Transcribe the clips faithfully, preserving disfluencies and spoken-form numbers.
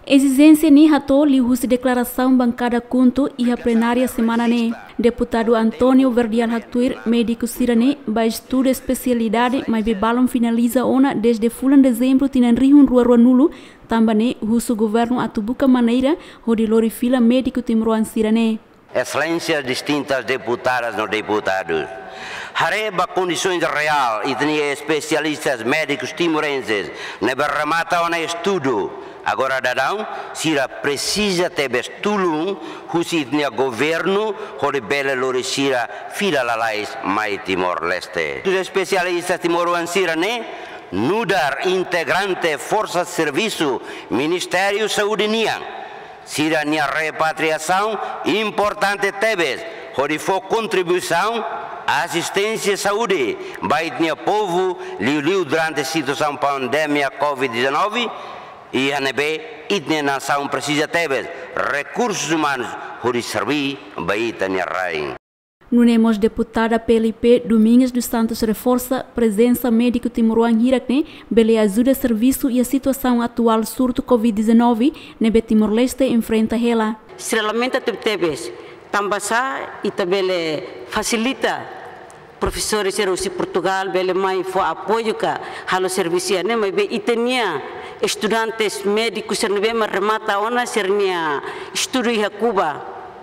Exigência ni hato li husi declaração bancada kuntu iha plenária semana ne. Deputado Antônio Verdial Hatuir, médico sirane, ba estudo especialidade, mas bebalom finaliza ona desde fulan dezembro tinan rihun rua rua nulu, tambane husu governo atubuka maneira hodi lori fila médico timroan sirane. Excelências distintas deputadas no deputados. Hareba condições real e tinha especialistas médicos timorenses, nebe remata ona estudo. Agora dadão, sira precisa ter bestulung, husi tinha governo, hori bela lori sira fila lalais mai Timor-Leste. Os especialistas timoruan sira ne, nudar integrante força de serviço, Ministério Saúde niang. Sira nia repatriação importante tebes, hori for contribuição assistência saúde, baik nia povo liu-liu durante a situação pandemia covid dezenove, e a nebe itne nação precisa tebes recursos humanos hori servir baik nia rai. Nunemos deputada P L P Domingues dos Santos reforça presença médico timoruan hirakne bele ajuda serviço e a situação atual surto covid dezenove nebe Timor-Leste enfrenta ela. Estrelamente tebes tambasa e tabele facilita professores de Portugal bele mai fo apoio ka halo serviço ne mai be itenia estudantes médicos serve remata ona sernia estudo em Cuba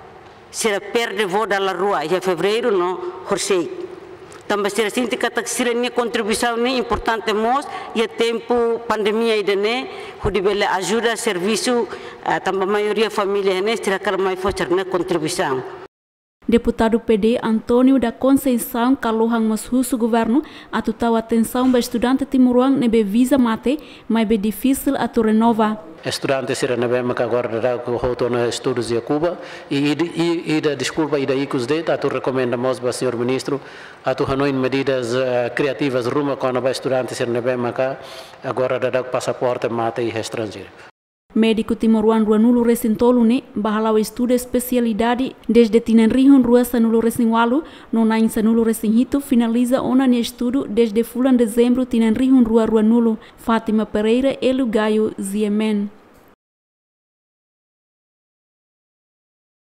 será perde voda la rua em fevereiro no horsei também será sinti kata sernia contribuição ne importante mos e tempo pandemia idene hudi bele ajuda serviço também maioria família ne será kala mai fo sernia contribuição. Deputado P D Antônio da Conceição Kalohang Mashusu governo atutau atenção para estudante timoruan nebe visa mate, mas be difícil atu renova. Estudante sira nebe maka agora da hoto na estudos de Cuba e e da desculpa ida icos de atu recomendamos para senhor ministro atu hanoin medidas uh, criativas rumo com a estudante sira nebe maka agora da passaporte mate e estrangeiro. Médico timoruan rua nulu resin tolune bahalau estudo especialidade desde tinan rihun rua sanulu resin walu nonain sanulu resin hitu finaliza ona ne estudo desde fulan dezembro tinan rihun rua rua nulu. Fátima Pereira, Elu Gaio, Ziemen.